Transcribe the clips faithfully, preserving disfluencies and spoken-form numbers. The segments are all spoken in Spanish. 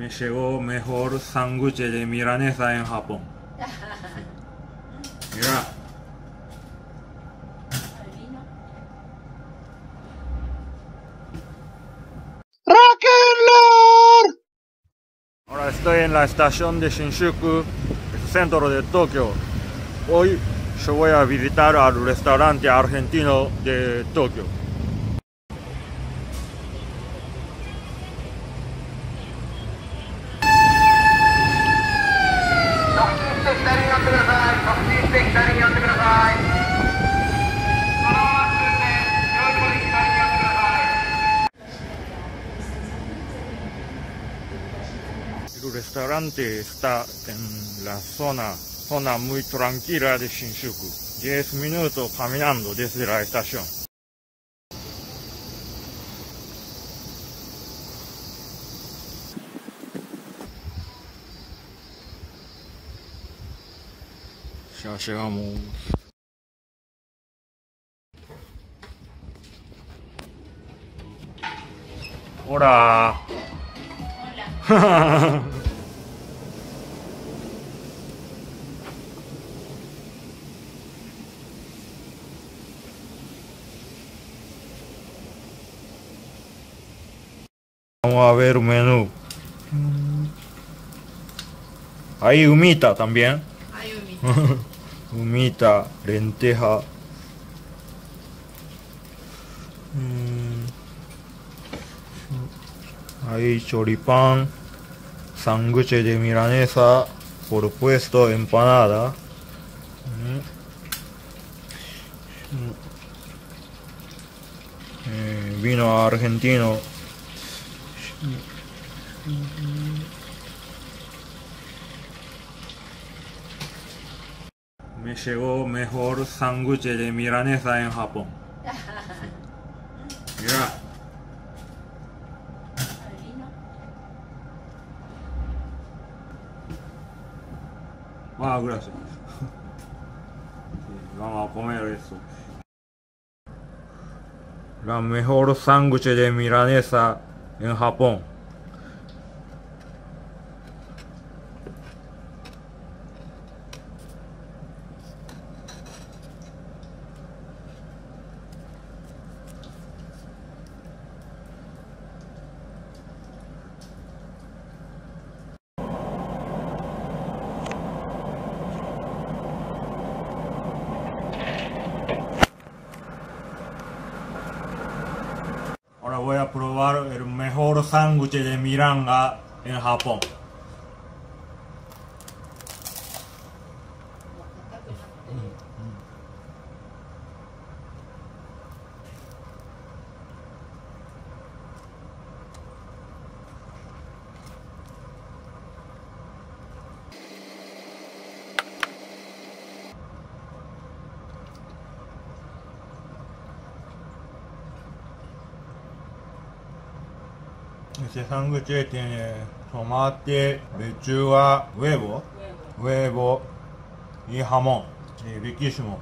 Me llegó mejor sándwich de milanesa en Japón. Mira. ¡Rock and roll! Ahora estoy en la estación de Shinjuku, el centro de Tokio. Hoy yo voy a visitar al restaurante argentino de Tokio. El restaurante está en la zona, zona muy tranquila de Shinjuku. diez minutos caminando desde la estación. Ya llegamos. Hola. Hola. Vamos a ver un menú. Hay humita también. Hay humita. Humita, lenteja. Mm. Hay choripán, sándwich de milanesa, por supuesto empanada. Mm. Eh, vino argentino. Me llegó mejor sándwich de milanesa en Japón. Mira. Ah, gracias. Sí, vamos a comer eso. La mejor sándwich de milanesa en Japón. Ahora voy a probar el mejor sándwich de milanga en Japón. Este sándwich tiene tomate, lechuga, huevo, huevo y jamón. Y riquísimo.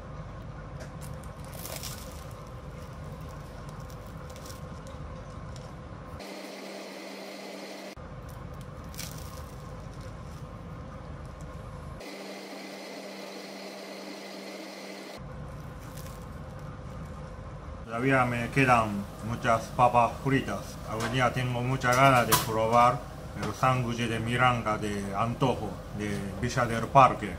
Todavía me quedan muchas papas fritas. Algún día tengo muchas ganas de probar el sándwich de milanga de antojo de Villa del Parque.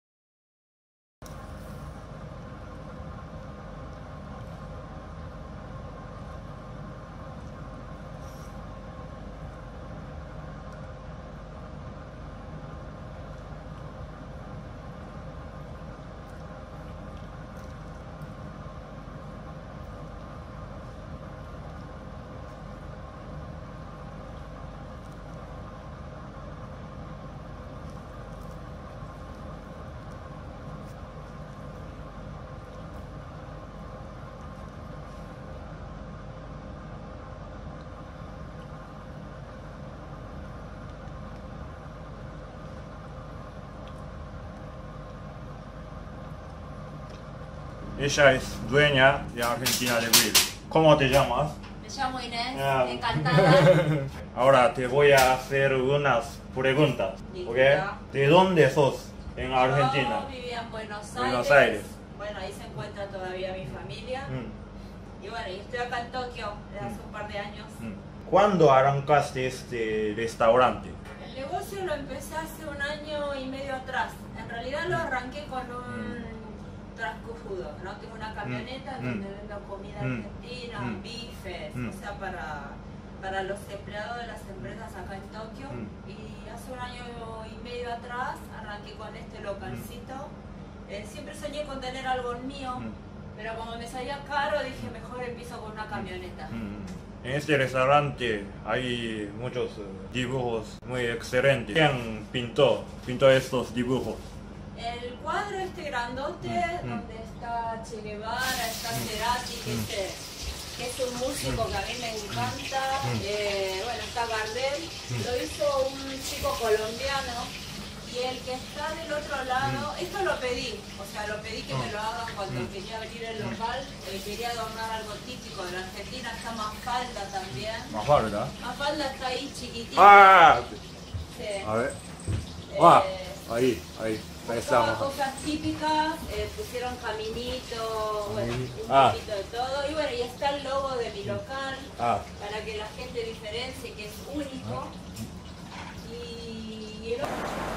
Ella es dueña de Argentina de Grill. ¿Cómo te llamas? Me llamo Inés, Ah. encantada. Ahora te voy a hacer unas preguntas, ¿ok? ¿De dónde sos en Argentina? Yo vivía en Buenos Aires. Buenos Aires. Bueno, ahí se encuentra todavía mi familia. Mm. Y bueno, y estoy acá en Tokio desde hace un par de años. Mm. ¿Cuándo arrancaste este restaurante? El negocio lo empecé hace un año y medio atrás. En realidad lo arranqué con un transcurrudo, ¿no? Tengo una camioneta Mm. donde vendo comida Mm. argentina, Mm. bifes, Mm. o sea, para, para los empleados de las empresas acá en Tokio. Mm. Y hace un año y medio atrás arranqué con este localcito. Eh, siempre soñé con tener algo mío, Mm. pero como me salía caro dije mejor empiezo con una camioneta. Mm. En este restaurante hay muchos eh, dibujos muy excelentes. ¿Quién pintó, pintó estos dibujos? El cuadro este grandote, Mm. donde está Che Guevara, está Cerati, que, Mm. es, que es un músico que a mí me encanta, Mm. eh, bueno, está Gardel, Mm. lo hizo un chico colombiano, y el que está del otro lado, esto lo pedí, o sea, lo pedí que me lo hagan cuando Mm. quería abrir el local, eh, quería adornar algo típico de la Argentina, está Mafalda también. Mafalda. Mafalda está ahí chiquitita. ¡Ah! Sí. A ver. Eh, ¡Ah! Ahí, ahí. Ahí Todas estamos. cosas típicas, eh, pusieron caminito, bueno, un Ah. poquito de todo. Y bueno, y está el logo de mi local, Ah. para que la gente diferencie que es único. Y el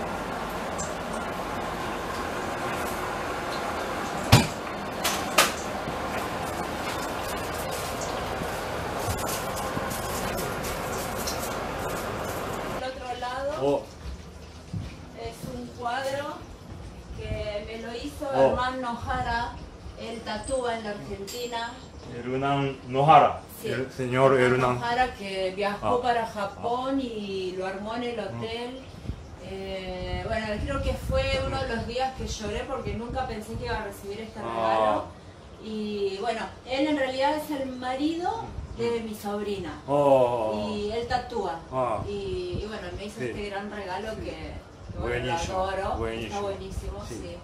otro lado Oh. es un cuadro que me lo hizo Oh. Herman Nohara. Él tatúa en la Argentina. Hernán Nohara. Sí. El señor Hernán. Nohara, que viajó Ah. para Japón y lo armó en el hotel. Eh, bueno, creo que fue uno de los días que lloré porque nunca pensé que iba a recibir este Ah. regalo. Y bueno, él en realidad es el marido de mi sobrina. Oh. Y él tatúa. Ah. Y, y bueno, me hizo Sí. este gran regalo que, que bueno, lo Buenísimo, adoro. buenísimo. Está buenísimo, Sí. sí.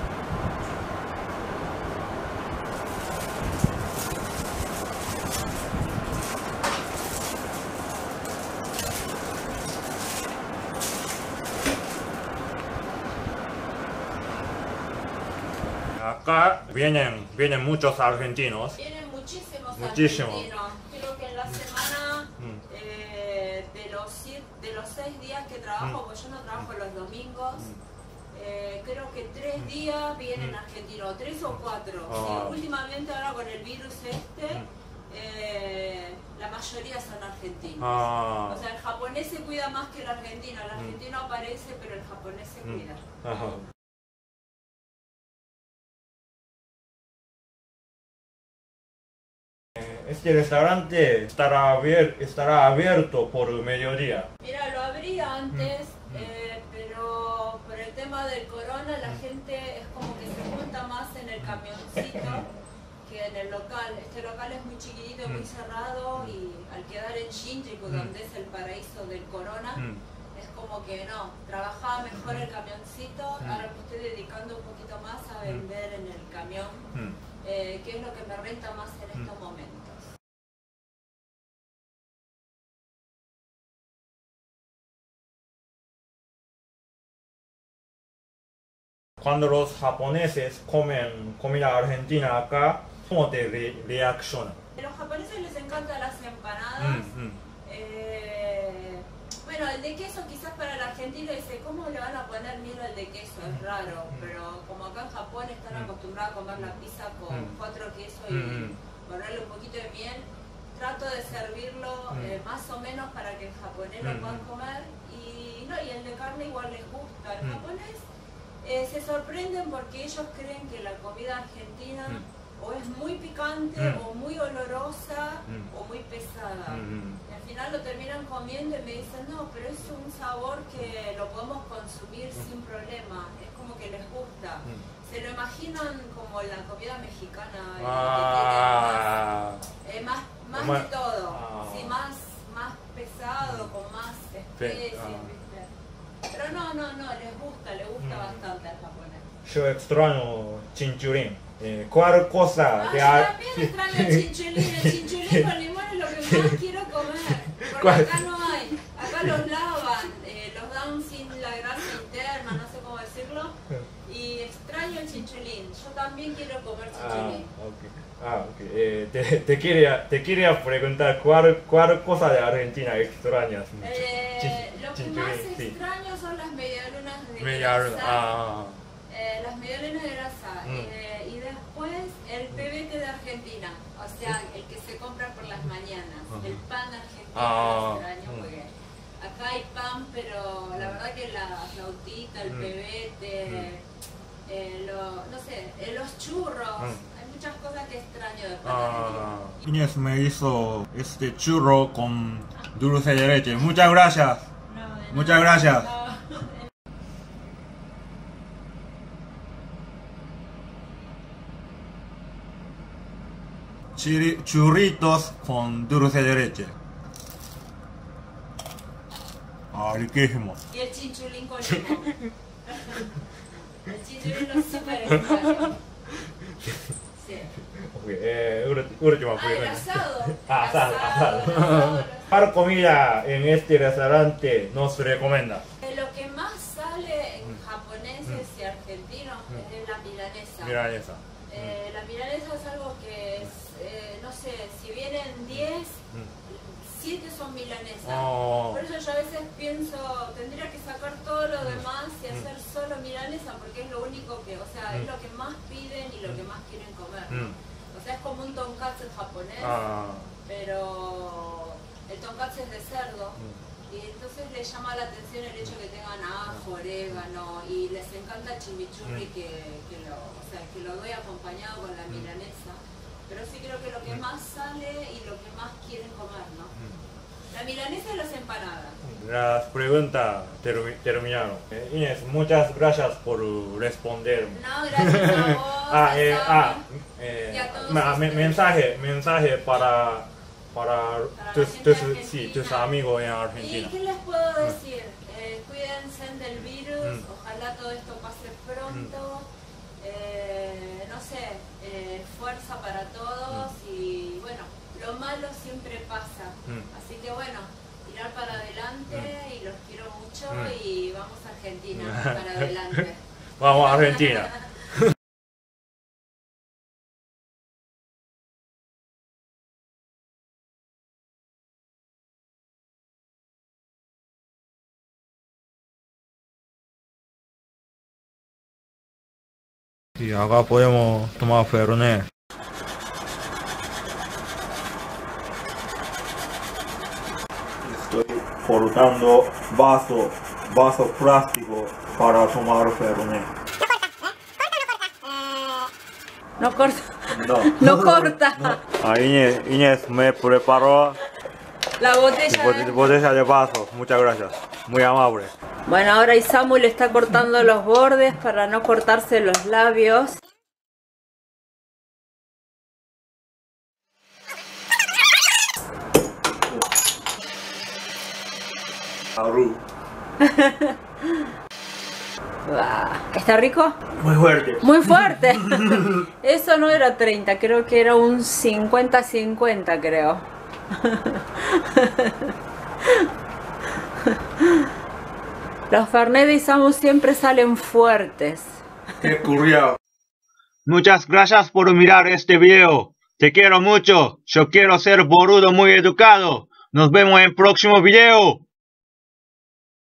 Acá vienen, vienen muchos argentinos. Vienen muchísimos Muchísimo. argentinos. Creo que en la semana, Mm. eh, de, los, siete- de los seis días que trabajo, Mm. pues yo no trabajo los domingos, eh, creo que tres días vienen Mm. argentinos, tres o cuatro. Ah. Sí, últimamente ahora con el virus este, Mm. eh, la mayoría son argentinos. Ah. O sea, el japonés se cuida más que el argentino. El Mm. argentino aparece, pero el japonés se Mm. cuida. Ajá. Eh, Este restaurante estará, abier- estará abierto por mediodía. Mira, lo abrí antes, Mm. eh, pero por el tema del corona la gente es como que se junta más en el camioncito que en el local. Este local es muy chiquitito, muy Mm. cerrado y al quedar en Shinjuku, Mm. donde es el paraíso del corona, Mm. es como que no, trabajaba mejor el camioncito, Mm. ahora me estoy dedicando un poquito más a vender en el camión, Mm. eh, que es lo que me renta más en Mm. estos momentos. Cuando los japoneses comen comida argentina acá, ¿cómo te re- reaccionan? A los japoneses les encantan las empanadas. Mm, mm. Eh, bueno, el de queso quizás para el argentino dice, ¿cómo le van a poner miel al de queso? Es raro, pero como acá en Japón están Mm. acostumbrados a comer la pizza con Mm. cuatro quesos y Mm. ponerle un poquito de miel, trato de servirlo Mm. eh, más o menos para que el japonés lo Mm. pueda comer y, no, y el de carne igual les gusta. El Mm. japonés eh, se sorprenden porque ellos creen que la comida argentina Mm. o es muy picante Mm. o muy olorosa Mm. o muy pesada. Mm. Y al final lo terminan comiendo y me dicen, no, pero es un sabor que lo podemos consumir sin problema, es como que les gusta. Mm. Se lo imaginan como la comida mexicana, eh, Ah. que tiene más, eh, más, más Más- de todo, ah. sí, más, más pesado, con más especies, ah. ¿viste? Pero no, no, no, les gusta, les gusta Mm. bastante al japonés. Yo extraño chinchulín. Eh, ¿Cuál cosa Ah, de yo ar- también extraño el chinchulín, el chinchulín con limón es lo que más quiero comer, porque ¿Cuál? acá no hay. acá los lavan, eh, los dan sin la grasa interna, no sé cómo decirlo. Y extraño el chinchulín. Yo también quiero comer chinchulín. Ah, ok. Ah, okay. eh, te, te, quería, te quería preguntar cuál, cuál cosa de Argentina extrañas mucho. Eh, lo que más sí. extraño son las medialunas de Medialuna, grasa. ah. Eh, las medialunas de grasa. Mm. Eh, y después el pebete de Argentina. O sea, el que se compra por las mañanas. Uh-huh. El pan argentino Ah. extraño Mm. porque acá hay pan, pero la verdad que la flautita, el Mm. pebete, mm. eh, lo, no sé, eh, los churros. Mm. Muchas cosas que extraño de panadería. Ah, Inés me hizo este churro con dulce de leche. Muchas gracias. No, de Muchas gracias. No. Chiri, churritos con dulce de leche. Ah, riquísimo. Y el chinchulín con limón. El chinchulín lo súper extraño. Sí. Okay, eh, última ah, el asado. Ah, el asado, asado. asado. El asado. ¿Cuál comida en este restaurante nos recomienda? Lo que más sale en japoneses y argentinos es la milanesa. Milanesa. Eh, la milanesa es algo que es, eh, no sé, si vienen diez, siete son milanesas. Oh. Por eso yo a veces pienso, tendría que sacar todo lo demás y hacer solo milanesa porque es lo único que, o sea, es lo que más piden y lo que más quieren comer. Mm. O sea, es como un tonkatsu japonés, Ah. pero el tonkatsu es de cerdo. Y entonces les llama la atención el hecho que tengan ajo, orégano y les encanta el chimichurri Mm. que, que, lo, o sea, que lo doy acompañado con la milanesa. Pero sí creo que lo que más sale y lo que más quieren comer, ¿no? La milanesa y las empanadas. Las preguntas termi terminaron. Eh, Inés, muchas gracias por responder. No, gracias a vos. ah, eh, a ah, Sammy, eh, y a todos ma- me- ustedes. mensaje, mensaje para, para, Para tus, la gente tus, argentina. sí, tus amigos en ¿Y Argentina. qué les puedo decir? Eh, cuídense del virus, Mm. ojalá todo esto pase pronto. Eh, no sé, eh, fuerza para todos y bueno, lo malo siempre pasa. Mm. Así que bueno, tirar para adelante y los quiero mucho Mm. y vamos a Argentina para adelante. Vamos a Argentina. Y acá podemos tomar Fernet. Estoy cortando vaso, vaso plástico para tomar Fernet. No corta. No. No corta. Ah, Inés, Inés me preparó La botella. botella, botella de vaso. Muchas gracias. Muy amable. Bueno, ahora Isamu le está cortando los bordes para no cortarse los labios. Aru. ¿Está rico? Muy fuerte. Muy fuerte. Eso no era treinta, creo que era un cincuenta cincuenta, creo. Los Fernet de Isamu siempre salen fuertes. Qué curioso. Muchas gracias por mirar este video. Te quiero mucho. Yo quiero ser boludo muy educado. Nos vemos en el próximo video.